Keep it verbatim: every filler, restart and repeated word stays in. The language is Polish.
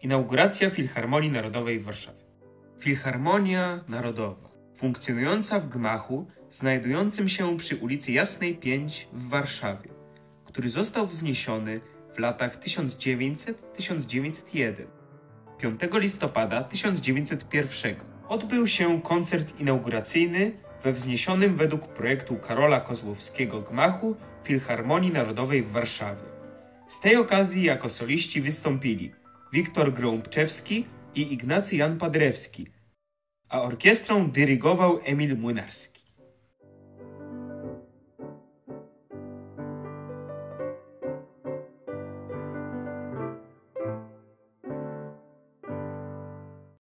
Inauguracja Filharmonii Narodowej w Warszawie. Filharmonia Narodowa, funkcjonująca w gmachu znajdującym się przy ulicy Jasnej pięć w Warszawie, który został wzniesiony w latach tysiąc dziewięćset do tysiąc dziewięćset pierwszego. piątego listopada tysiąc dziewięćset pierwszego odbył się koncert inauguracyjny we wzniesionym według projektu Karola Kozłowskiego gmachu Filharmonii Narodowej w Warszawie. Z tej okazji jako soliści wystąpili Wiktor Grąbczewski i Ignacy Jan Paderewski, a orkiestrą dyrygował Emil Młynarski.